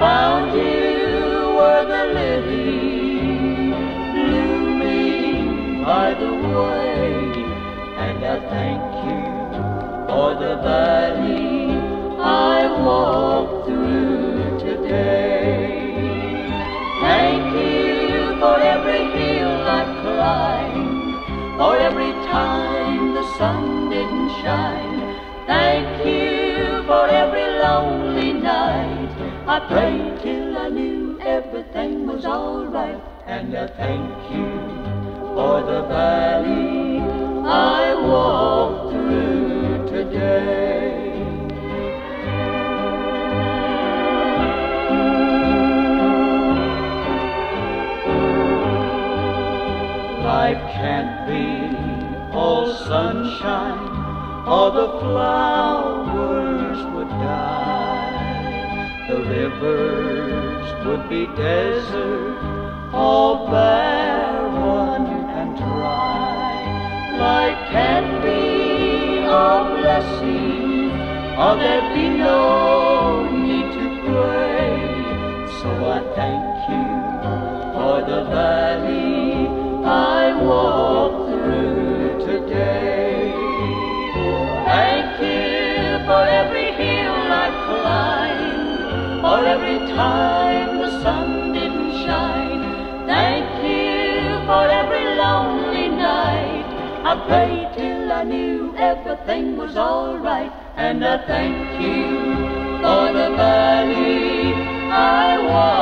found you were the lily blooming by the way, and I thank you for the valley I walked through today. Thank you for every hill I've climbed, for every time the sun didn't shine. Thank you for every lonely night I prayed till I knew everything was all right. And I thank you for the valley I walked through today. Life can't be all sunshine, or the flowers would die. The rivers would be desert, all barren and dry. Life can't be all blessing, or there'd be no need to pray. So I thank you for the valley I walked through today. Thank you for every hill I climbed, for every time the sun didn't shine. Thank you for every lonely night I prayed till I knew everything was all right. And I thank you for the valley I walked